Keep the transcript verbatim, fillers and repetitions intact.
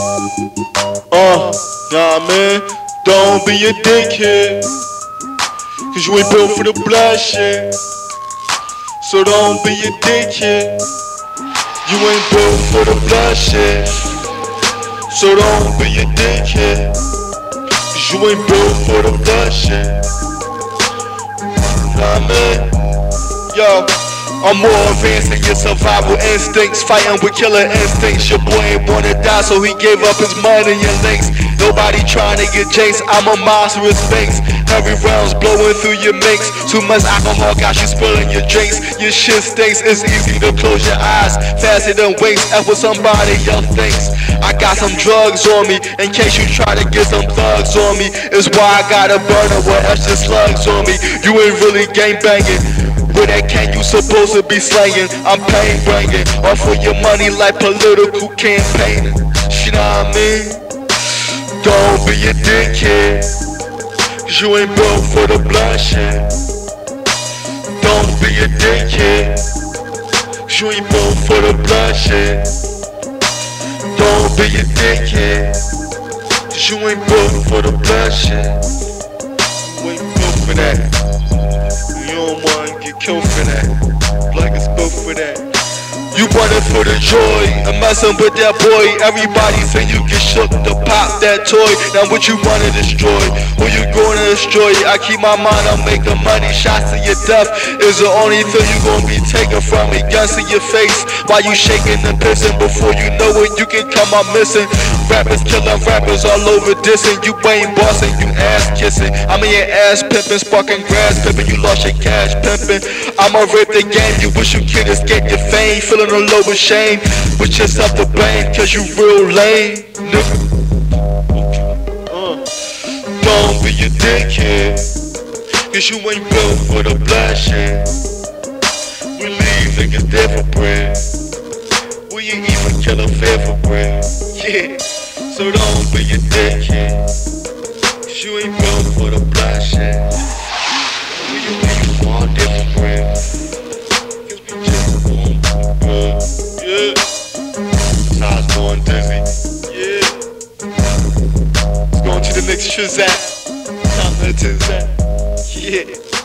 Uh, nah man, don't be a dickhead, cause you ain't built for the bloodshed. So don't be a dickhead, you ain't built for the bloodshed. So don't be a dickhead, cause you ain't built for the bloodshed. Nah man, yo, I'm more advanced than your survival instincts, fighting with killer instincts. Your boy ain't wanna die, so he gave up his money and links. Nobody trying to get jinxed, I'm a monster with sphinx. Heavy rounds blowing through your mix. Too much alcohol got you spilling your drinks. Your shit stinks, it's easy to close your eyes, faster than winks, and what somebody else thinks. I got some drugs on me, in case you try to get some thugs on me. It's why I got a burner with extra slugs on me. You ain't really gang banging, with that can you supposed to be slaying. I'm pain bringing, all for your money like political campaigning. You know what I mean? Don't be a dickhead, cause you ain't built for the bloodshed. Don't be a dickhead, cause you ain't built for the bloodshed. Don't be a dickhead, cause you ain't built for the bloodshed. You ain't built for that. You don't wanna get killed for that. Black is built for that. You want it for the joy of messing with that boy. Everybody say you get shook to pop that toy. Now what you wanna destroy? Who you gonna destroy? I keep my mind on making money. Shots to your death is the only thing you gonna be taken from me. Guns in your face while you shaking and pissing. Before you know it, you can come out missing. Rappers killing rappers all over dissing. You ain't bossing, you ass kissing. I'm in your ass pimping, sparking grass pimping. You lost your cash pimping. I'ma rip the game. You wish you could escape your fame. Feeling a low with shame, with yourself to blame, cause you real lame, nigga. Uh, don't be a dickhead, cause you ain't built for the bloodshed. We leave niggas dead for bread. We ain't even kill a fair for bread. Yeah, so don't be a dickhead, cause you ain't built for the bloodshed. We ain't even want dead for bread. Yeah, Nas going dizzy. Yeah, it's going to the next Shazam. Time to Tizam. Yeah.